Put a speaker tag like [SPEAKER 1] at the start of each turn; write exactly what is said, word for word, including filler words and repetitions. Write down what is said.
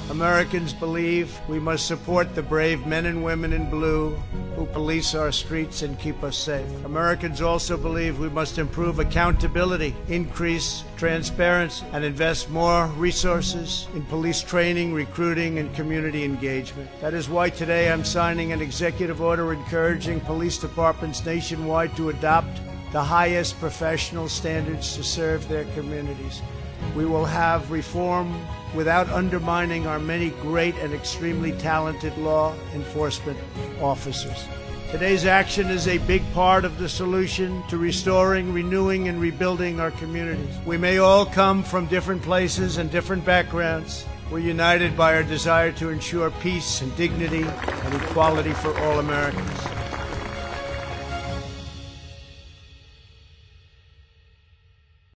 [SPEAKER 1] Americans believe we must support the brave men and women in blue who police our streets and keep us safe. Americans also believe we must improve accountability, increase transparency, and invest more resources in police training, recruiting, and community engagement. That is why today I'm signing an executive order encouraging police departments nationwide to adopt the highest professional standards to serve their communities. We will have reform without undermining our many great and extremely talented law enforcement officers. Today's action is a big part of the solution to restoring, renewing, and rebuilding our communities. We may all come from different places and different backgrounds. We're united by our desire to ensure peace and dignity and equality for all Americans.